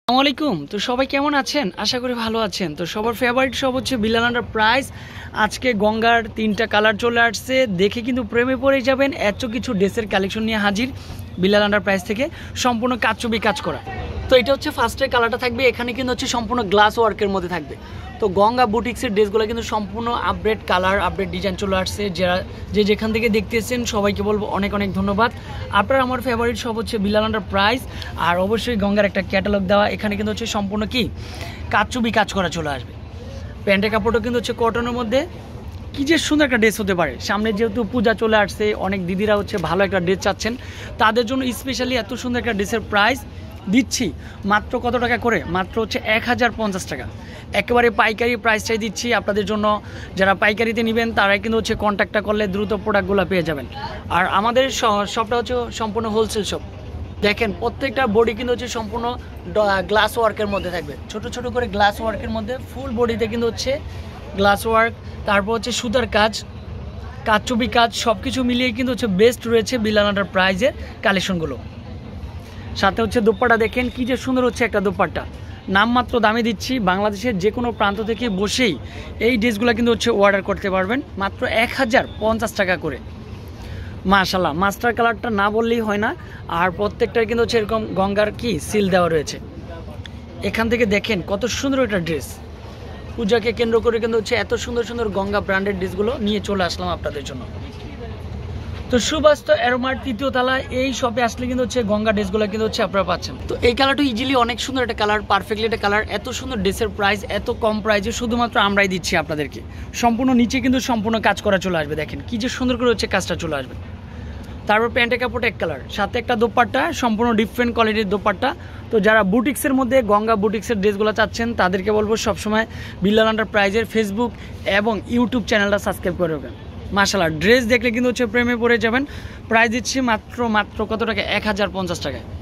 আসসালামু আলাইকুম। তো সবাই কেমন আছেন? আশা করি ভালো আছেন। তো সবার ফেভারিট শপ হচ্ছে বিলাল এন্টারপ্রাইজ। আজকে গঙ্গার 3টা কালার চলে আসছে, দেখে কিন্তু প্রেমে পড়ে যাবেন। এত কিছু ড্রেসের কালেকশন নিয়ে হাজির বিলাল এন্টারপ্রাইজ থেকে, সম্পূর্ণ কাচচুপি কাজ করা। তো এটা হচ্ছে ফার্স্টের কালারটা থাকবে, এখানে কিন্তু হচ্ছে সম্পূর্ণ গ্লাস ওয়ার্কের মধ্যে থাকবে। তো গঙ্গা বুটিক্সের ড্রেসগুলো কিন্তু সম্পূর্ণ আপডেট কালার, আপডেট ডিজাইন চলে আসছে। যে যেখান থেকে দেখতেছেন সবাইকে বলবো অনেক অনেক ধন্যবাদ। আপনার আমার ফেভারিট শপ হচ্ছে বিলাল এন্টারপ্রাইজ। আর অবশ্যই গঙ্গার একটা ক্যাটালগ দেওয়া, এখানে কিন্তু হচ্ছে সম্পূর্ণ কি কাচচুপি কাজ করা চলে আসবে। প্যান্টের কাপড়টা কিন্তু হচ্ছে কটনের মধ্যে। কি যে সুন্দর একটা ড্রেস হতে পারে। সামনে যেহেতু পূজা চলে আসছে, অনেক দিদিরা হচ্ছে ভালো একটা ড্রেস চাচ্ছেন, তাদের জন্য স্পেশালি এত সুন্দর একটা ড্রেসের প্রাইস দিচ্ছি মাত্র কত টাকা করে? মাত্র হচ্ছে 1050 টাকা। একেবারে পাইকারি প্রাইসটাই দিচ্ছি আপনাদের জন্য। যারা পাইকারিতে নেবেন তারাই কিন্তু হচ্ছে কন্ট্যাক্টটা করলে দ্রুত প্রোডাক্টগুলো পেয়ে যাবেন। আর আমাদের শপটা হচ্ছে সম্পূর্ণ হোলসেল শপ। দেখেন প্রত্যেকটা বডি কিন্তু হচ্ছে সম্পূর্ণ গ্লাস ওয়ার্কের মধ্যে থাকবে, ছোট ছোট করে গ্লাস ওয়ার্কের মধ্যে। ফুল বডিতে কিন্তু হচ্ছে গ্লাস ওয়ার্ক, তারপর হচ্ছে সুতার কাজ, কাচচুপি কাজ, সব কিছু মিলিয়ে কিন্তু হচ্ছে বেস্ট রয়েছে বিলাল এন্টারপ্রাইজের কালেকশনগুলো। সাথে হচ্ছে দোপাট্টা দেখেন কি যে সুন্দর হচ্ছে একটা দোপাট্টা। নামমাত্র দামে দিচ্ছি, বাংলাদেশের যে কোনো প্রান্ত থেকে বসেই এই ড্রেসগুলো কিন্তু হচ্ছে অর্ডার করতে পারবেন মাত্র 1050 টাকা করে। মাশাআল্লাহ, মাস্টার কালারটা না বললেই হয় না। আর প্রত্যেকটার কিন্তু হচ্ছে এরকম গঙ্গার কি সিল দেওয়া রয়েছে। এখান থেকে দেখেন কত সুন্দর একটা ড্রেস। পূজাকে কেন্দ্র করে কিন্তু হচ্ছে এত সুন্দর সুন্দর গঙ্গা ব্র্যান্ডেড ড্রেসগুলো নিয়ে চলে আসলাম আপনাদের জন্য। তো সুবাস্ত অ্যারোমার 3য় তলায় এই শপে আসলে কিন্তু হচ্ছে গঙ্গা ড্রেসগুলো কিন্তু হচ্ছে আপনারা পাচ্ছেন। তো এই কালারটা ইজিলি অনেক সুন্দর একটা কালার, পারফেক্টলি একটা কালার। এত সুন্দর ড্রেসের প্রাইস এত কম প্রাইসে শুধুমাত্র আমরাই দিচ্ছি আপনাদেরকে। সম্পূর্ণ নিচে কিন্তু সম্পূর্ণ কাজ করা চলে আসবে, দেখেন কি যে সুন্দর করে হচ্ছে কাজটা চলে আসবে। তারপর প্যান্টের কাপড় এক কালার, সাথে একটা দোপাট্টা, সম্পূর্ণ ডিফারেন্ট কোয়ালিটির দোপাট্টা। তো যারা বুটিক্সের মধ্যে গঙ্গা বুটিক্সের ড্রেসগুলো চাচ্ছেন তাদেরকে বলবো সবসময় বিলাল এন্টারপ্রাইজের ফেসবুক এবং ইউটিউব চ্যানেলটা সাবস্ক্রাইব করে রাখবেন। মাশাআল্লাহ, ড্রেস দেখলে কিন্তু হচ্ছে প্রেমে পড়ে যাবেন। প্রাইস দিচ্ছি মাত্র কত টাকা? 1050 টাকায়।